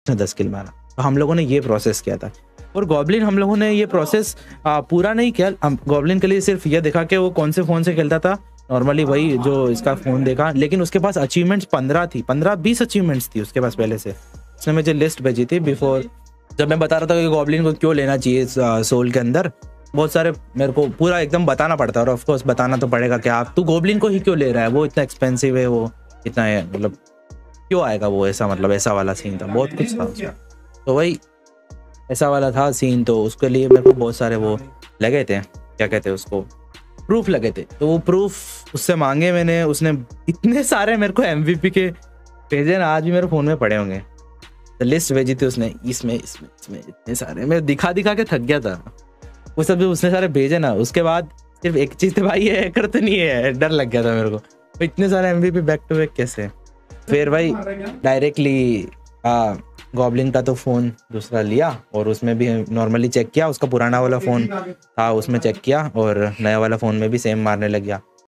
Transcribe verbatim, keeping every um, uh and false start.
उसने दस किल मारा। तो हम लोगों ने ये प्रोसेस किया था। और गॉब्लिन हम लोगों ने ये प्रोसेस पूरा नहीं किया। हम गॉब्लिन के लिए सिर्फ ये देखा कि वो कौन से फ़ोन से खेलता था, नॉर्मली वही जो इसका फ़ोन देखा। लेकिन उसके पास अचीवमेंट्स पंद्रह थी, पंद्रह बीस अचीवमेंट्स थी उसके पास पहले से। उसने मुझे लिस्ट भेजी थी बिफोर, जब मैं बता रहा था कि गॉब्लिन को क्यों लेना चाहिए इस सोल के अंदर। बहुत सारे मेरे को पूरा एकदम बताना पड़ता है, और ऑफ कोर्स बताना तो पड़ेगा कि आप तू गॉब्लिन को ही क्यों ले रहा है, वो इतना एक्सपेंसिव है, वो इतना है, मतलब क्यों आएगा वो, ऐसा मतलब ऐसा वाला सीन था, बहुत कुछ था उसमें। तो वही ऐसा वाला था सीन। तो उसके लिए मेरे को बहुत सारे वो लगे थे, क्या कहते हैं उसको, प्रूफ लगे थे। तो वो प्रूफ उससे मांगे मैंने, उसने इतने सारे मेरे को एमवीपी के भेजे ना, आज भी मेरे फ़ोन में पड़े होंगे। तो लिस्ट भेजी थी उसने, इसमें इसमें इसमें इतने सारे, मैं दिखा दिखा के थक गया था वो सब जो उसने सारे भेजे ना। उसके बाद सिर्फ एक चीज़ तो भाई, ये हैकर तो नहीं है, डर लग गया था मेरे को, तो इतने सारे एमवीपी बैक टू बैक कैसे। फिर भाई डायरेक्टली गॉब्लिन का तो फ़ोन दूसरा लिया, और उसमें भी नॉर्मली चेक किया, उसका पुराना वाला फ़ोन था उसमें चेक किया, और नया वाला फ़ोन में भी सेम मारने लग गया।